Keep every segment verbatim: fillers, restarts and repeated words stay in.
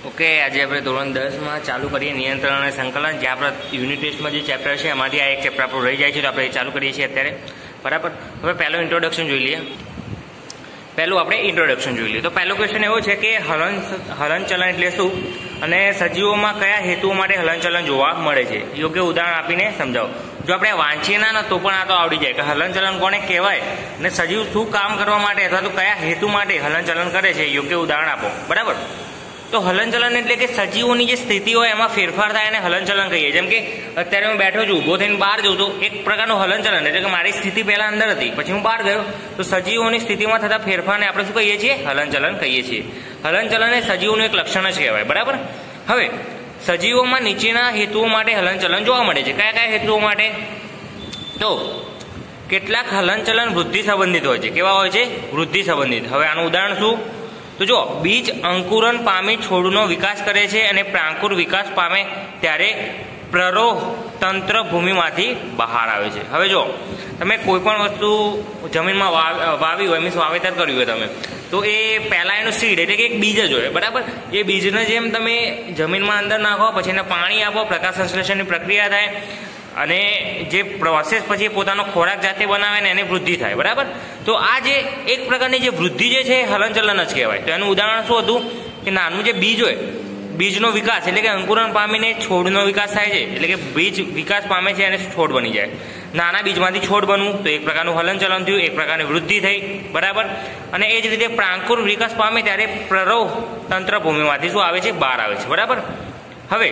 Okay, આજે આપણે ધોરણ દસમાં ચાલુ કરીએ નિયંત્રણ અને સંકલન, જે આપણા યુનિટ ટેસ્ટમાં જે ચેપ્ટર છે એમાંથી આ એક ચેપ્ટર આપણું રહી જાય છે, તો આપણે ચાલુ કરીએ છીએ અત્યારે. બરાબર. હવે પહેલું ઇન્ટ્રોડક્શન જોઈ લઈએ. પહેલું આપણે ઇન્ટ્રોડક્શન જોઈ લઈએ. તો પહેલો ક્વેશ્ચન એવો છે કે હલન હલનચલન એટલે શું અને સજીવોમાં કયા હેતુઓ માટે હલનચલન જોવા મળે છે? યોગ્ય ઉદાહરણ આપીને સમજાવો. જો આપણે વાંચીએ ના તો પણ આ તો આવડી જાય કે હલનચલન કોને કહેવાય અને સજીવ શું કામ કરવા માટે અથવા તો કયા હેતુ માટે હલનચલન કરે છે, યોગ્ય ઉદાહરણ આપો. બરાબર. તો હલનચલન એટલે કે સજીવોની જે સ્થિતિ હોય એમાં ફેરફાર થાય અને હલનચલન કહીએ. જેમ કે અત્યારે હું બેઠો છું, ઊભો થઈને બહાર જઉં તો એક પ્રકારનું હલનચલન, એટલે કે મારી સ્થિતિ પહેલા અંદર હતી, પછી હું બહાર ગયો, તો સજીવોની સ્થિતિમાં થતા ફેરફારને આપણે શું કહીએ છીએ? હલનચલન કહીએ છીએ. હલનચલન એ સજીવોનું એક લક્ષણ જ કહેવાય. બરાબર. હવે સજીવોમાં નીચેના હેતુઓ માટે હલનચલન જોવા મળે છે. કયા કયા હેતુઓ માટે? તો કેટલાક હલનચલન વૃદ્ધિ સંબંધિત હોય છે. કેવા હોય છે? વૃદ્ધિ સંબંધિત. હવે આનું ઉદાહરણ શું? તો જો બીજ અંકુરન પામી છોડનો વિકાસ કરે છે અને પ્રાંકુર વિકાસ પામે ત્યારે પ્રરોહ તંત્ર ભૂમિમાંથી બહાર આવે છે. હવે જો તમે કોઈ પણ વસ્તુ જમીનમાં વાવી હોય, મીન્સ વાવેતર કર્યું હોય તમે, તો એ પહેલાં એનું સીડ એટલે કે એક બીજ જ હોય. બરાબર. એ બીજને જેમ તમે જમીનમાં અંદર નાખો, પછી એને પાણી આપો, પ્રકાશ સંશ્લેષણની પ્રક્રિયા થાય અને જે પ્રોસેસ પછી પોતાનો ખોરાક જાતે બનાવે ને એની વૃદ્ધિ થાય. બરાબર. તો આ જે એક પ્રકારની જે વૃદ્ધિ જે છે હલનચલન જ કહેવાય. તો એનું ઉદાહરણ શું હતું કે નાનું જે બીજ હોય, બીજનો વિકાસ એટલે કે અંકુરણ પામીને છોડનો વિકાસ થાય છે, એટલે કે બીજ વિકાસ પામે છે અને છોડ બની જાય. નાના બીજમાંથી છોડ બનવું તો એક પ્રકારનું હલનચલન થયું, એક પ્રકારની વૃદ્ધિ થઈ. બરાબર. અને એ જ રીતે પ્રાંકુર વિકાસ પામે ત્યારે પ્રરોહ તંત્ર ભૂમિમાંથી શું આવે છે? બહાર આવે છે. બરાબર. હવે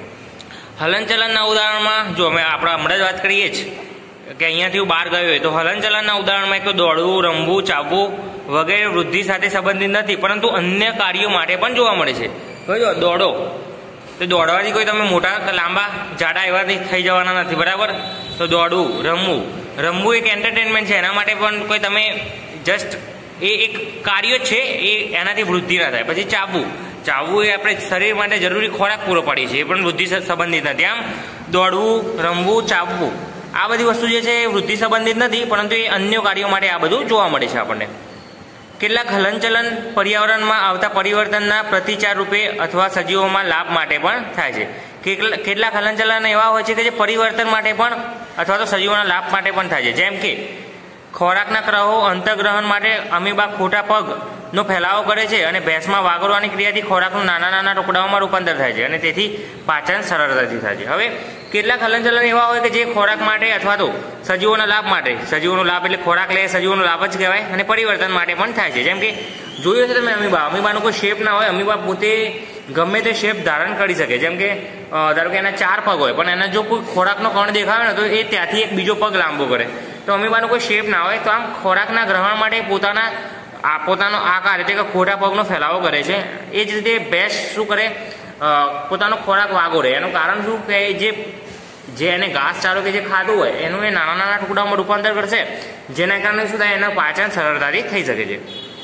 હલનચલનના ઉદાહરણમાં જો અમે આપણે હમણાં જ વાત કરીએ જ કે અહીંયાથી હું બહાર ગયો હોય, તો હલનચલનના ઉદાહરણમાં એક તો દોડવું, રમવું, ચાવવું વગેરે વૃદ્ધિ સાથે સંબંધિત નથી, પરંતુ અન્ય કાર્યો માટે પણ જોવા મળે છે. જો દોડો, તો દોડવાથી કોઈ તમે મોટા લાંબા જાડા એવા થઈ જવાના નથી. બરાબર. તો દોડવું, રમવું રમવું એક એન્ટરટેનમેન્ટ છે, એના માટે પણ કોઈ તમે જસ્ટ એ એક કાર્ય છે, એ એનાથી વૃદ્ધિ ના થાય. પછી ચાવવું ચાવવું એ આપણે શરીર માટે જરૂરી ખોરાક પૂરો પાડીએ છીએ, એ પણ વૃદ્ધિ સંબંધિત નથી. આમ દોડવું, રમવું, ચાવવું આ બધી વસ્તુ જે છે એ વૃદ્ધિ સંબંધિત નથી, પરંતુ એ અન્ય કાર્યો માટે આ બધું જોવા મળે છે આપણને. કેટલાક હલનચલન પર્યાવરણમાં આવતા પરિવર્તનના પ્રતિચાર રૂપે અથવા સજીવોમાં લાભ માટે પણ થાય છે. કેટલાક હલનચલન એવા હોય છે કે જે પરિવર્તન માટે પણ અથવા તો સજીવોના લાભ માટે પણ થાય છે. જેમ કે ખોરાકના ગ્રહો અંતઃગ્રહણ માટે અમીબા ખોટા પગનો ફેલાવો કરે છે અને ભેંસમાં વાગરવાની ક્રિયાથી ખોરાકનું નાના નાના ટુકડાઓમાં રૂપાંતર થાય છે અને તેથી પાચન સરળતાથી થાય છે. હવે કેટલાક હલનચલન એવા હોય કે જે ખોરાક માટે અથવા તો સજીવોના લાભ માટે, સજીવોનો લાભ એટલે ખોરાક લે, સજીવોનો લાભ જ કહેવાય, અને પરિવર્તન માટે પણ થાય છે. જેમ કે જોયું છે તમે અમીબા, અમીબાનો કોઈ શેપ ના હોય, અમીબા પોતે ગમે તે શેપ ધારણ કરી શકે. જેમ કે ધારો કે એના ચાર પગ હોય, પણ એના જો કોઈ ખોરાકનો કણ દેખાવે ને તો એ ત્યાંથી એક બીજો પગ લાંબો કરે. તો અમીબાનો કોઈ શેપ ના હોય, તો આમ ખોરાકના ગ્રહણ માટે પોતાના આ પોતાનો આકાર એટલે કે ખોટા પગનો ફેલાવો કરે છે. એ જ રીતે ભેંસ શું કરે? પોતાનો ખોરાક વાગોરે. એનું કારણ શું કે જે જે એને ઘાસ ચારો કે જે ખાધું હોય એનું એ નાના નાના ટુકડાઓમાં રૂપાંતર કરશે, જેના કારણે શું થાય? એનું પાચન સરળતાથી થઈ શકે છે.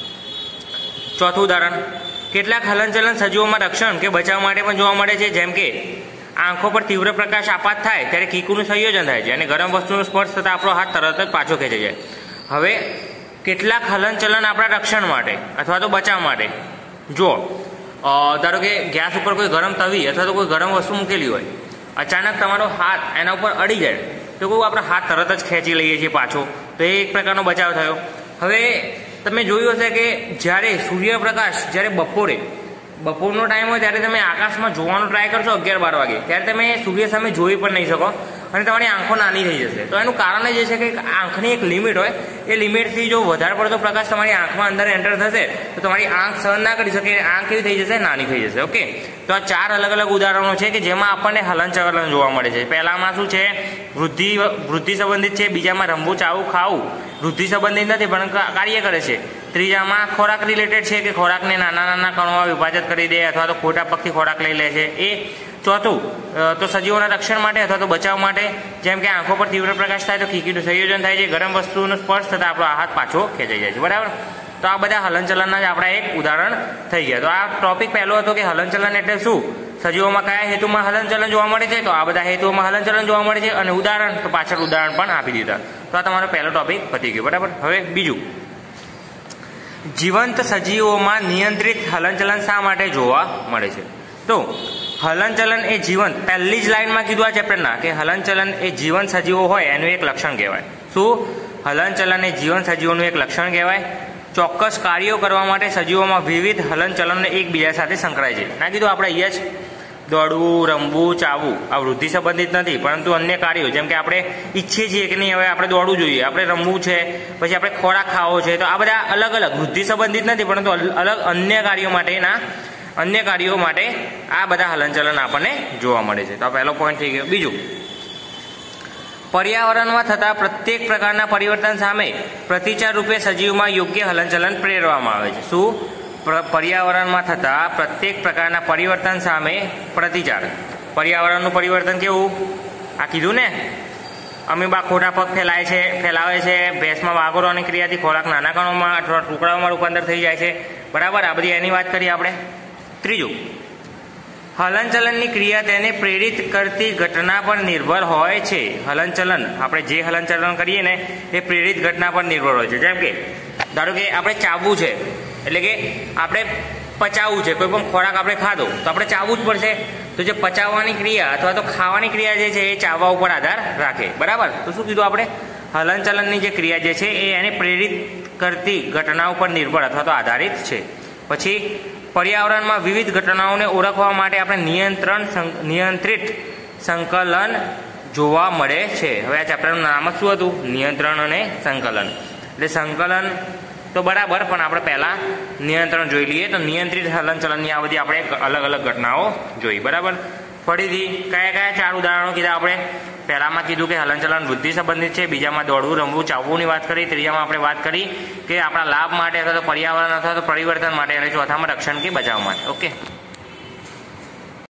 ચોથું ઉદાહરણ, કેટલાક હલનચલન સજીવોમાં રક્ષણ કે બચાવ માટે પણ જોવા મળે છે. જેમ કે આંખો પર તીવ્ર પ્રકાશ આપાત થાય ત્યારે કીકુનું સંયોજન થાય છે અને ગરમ વસ્તુનો સ્પર્શ થતાં આપણો હાથ તરત જ પાછો ખેંચાઈ જાય. હવે કેટલાક હલનચલન આપણા રક્ષણ માટે અથવા તો બચાવ માટે. જો ધારો કે ગેસ ઉપર કોઈ ગરમ તવી અથવા તો કોઈ ગરમ વસ્તુ મૂકેલી હોય, અચાનક તમારો હાથ એના ઉપર અડી જાય તો કોઈ આપણો હાથ તરત જ ખેંચી લઈએ છીએ પાછો, તો એ એક પ્રકારનો બચાવ થયો. હવે તમે જોયું હશે કે જ્યારે સૂર્યપ્રકાશ જ્યારે બપોરે બપોરનો ટાઈમ હોય ત્યારે તમે આકાશમાં જોવાનો ટ્રાય કરશો અગિયાર બાર વાગે, ત્યારે તમે સૂર્ય સામે જોઈ પણ નહીં શકો અને તમારી આંખો નાની થઈ જશે. તો એનું કારણ જ એ છે કે આંખની એક લિમિટ હોય, એ લિમિટથી જો વધારે પડતો પ્રકાશ તમારી આંખમાં અંદર એન્ટર થશે તો તમારી આંખ સહન ના કરી શકે, આંખ કેવી થઈ જશે? નાની થઈ જશે. ઓકે. તો આ ચાર અલગ અલગ ઉદાહરણો છે કે જેમાં આપણને હલનચલન જોવા મળે છે. પહેલામાં શું છે? વૃદ્ધિ વૃદ્ધિ સંબંધિત છે. બીજામાં રમવું, ચાવવું, ખાવું વૃદ્ધિ સંબંધિત નથી પણ કાર્ય કરે છે. ત્રીજામાં ખોરાક રિલેટેડ છે કે ખોરાકને નાના નાના કણોમાં વિભાજિત કરી દે અથવા તો ખોટા પગથી ખોરાક લઈ લે છે. એ ચોથું તો સજીવોના રક્ષણ માટે અથવા તો બચાવ માટે, જેમ કે આંખો પર તીવ્ર પ્રકાશ થાય તો કીકીનું સંયોજન થાય છે, ગરમ વસ્તુનો સ્પર્શ થતાં આપણો હાથ પાછો ખેંચાઈ જાય છે. બરાબર. તો આ બધા હલનચલનના જ આપણા એક ઉદાહરણ થઈ ગયા. તો આ ટોપિક પહેલો હતો કે હલનચલન એટલે શું, સજીવોમાં કયા હેતુમાં હલનચલન જોવા મળે છે, તો આ બધા હેતુઓમાં હલનચલન જોવા મળે છે, અને ઉદાહરણ તો પાછળ ઉદાહરણ પણ આપી દીધા. તો આ તમારો પહેલો ટોપિક પતી ગયો. બરાબર. હવે બીજું, જીવંત સજીવોમાં નિયંત્રિત હલનચલન શા માટે જોવા મળે છે? તો હલનચલન એ જીવન, પહેલી જ લાઈનમાં કીધું આ ચેપ્ટરના કે હલનચલન એ જીવન સજીવો હોય એનું એક લક્ષણ કહેવાય. શું? હલનચલન એ જીવન સજીવોનું એક લક્ષણ કહેવાય. ચોક્કસ કાર્યો કરવા માટે સજીવોમાં વિવિધ હલનચલન એકબીજા સાથે સંકળાય છે. ના કીધું આપણે અહીંયા જ દોડવું, રમવું, ચાવવું આ વૃદ્ધિ સંબંધિત નથી, પરંતુ અન્ય કાર્યો જેમ કે આપણે ઈચ્છીએ છીએ કે નહીં હવે આપણે દોડવું જોઈએ, આપણે રમવું છે, પછી આપણે ખોરાક ખાવો છે, તો આ બધા અલગ અલગ વૃદ્ધિ સંબંધિત નથી, પરંતુ અલગ અન્ય કાર્યો માટેના અન્ય કાર્યો માટે આ બધા હલનચલન આપણને જોવા મળે છે. તો આ પહેલો પોઈન્ટ થઈ ગયો. બીજું, પર્યાવરણમાં થતા પ્રત્યેક પ્રકારના પરિવર્તન સામે પ્રતિચાર રૂપે સજીવમાં યોગ્ય હલનચલન પ્રેરવામાં આવે છે. શું? પર્યાવરણમાં થતા પ્રત્યેક પ્રકારના પરિવર્તન સામે પ્રતિચાર. પર્યાવરણનું પરિવર્તન કેવું? આ કીધું ને, અમીબા ખોટા પગ ફેલાય છે ફેલાવે છે ભેંસમાં વાગોરવાની ક્રિયાથી ખોરાક નાના કણોમાં અથવા ટુકડાઓમાં રૂપાંતર થઈ જાય છે. બરાબર, આ બધી એની વાત કરીએ આપણે. ત્રીજું, હલનચલનની ક્રિયા તેને પ્રેરિત કરતી ઘટના પર નિર્ભર હોય છે. હલનચલન, આપણે જે હલનચલન કરીએ ને એ પ્રેરિત ઘટના પર નિર્ભર હોય છે. જેમ કે ધારો કે આપણે ચાવવું છે, એટલે કે આપણે પચાવવું છે, કોઈ પણ ખોરાક આપણે ખાધો તો આપણે ચાવવું જ પડશે. તો જે પચાવવાની ક્રિયા અથવા તો ખાવાની ક્રિયા જે છે એ ચાવવા ઉપર આધાર રાખે. બરાબર, તો શું કીધું આપણે? હલનચલનની જે ક્રિયા જે છે એ એને પ્રેરિત કરતી ઘટના ઉપર નિર્ભર અથવા તો આધારિત છે. પછી પર્યાવરણમાં વિવિધ ઘટનાઓને ઓળખવા માટે આપણે નિયંત્રણ નિયંત્રિત સંકલન જોવા મળે છે. હવે આ ચેપ્ટરનું નામ જ શું હતું? નિયંત્રણ અને સંકલન. એટલે સંકલન તો બરાબર, પણ આપણે પહેલાં નિયંત્રણ જોઈ લઈએ. તો નિયંત્રિત હલનચલનની આ બધી આપણે અલગ અલગ ઘટનાઓ જોઈ. બરાબર, ફરીથી કયા કયા ચાર ઉદાહરણો કીધા આપણે? પહેલામાં કીધું કે હલનચલન વૃદ્ધિ સંબંધિત છે, બીજામાં દોડવું, રમવું, ચાવવુંની વાત કરી, ત્રીજામાં આપણે વાત કરી કે આપણા લાભ માટે અથવા તો પર્યાવરણ અથવા તો પરિવર્તન માટે, અને ચોથામાં રક્ષણ કે બચાવ માટે. ઓકે.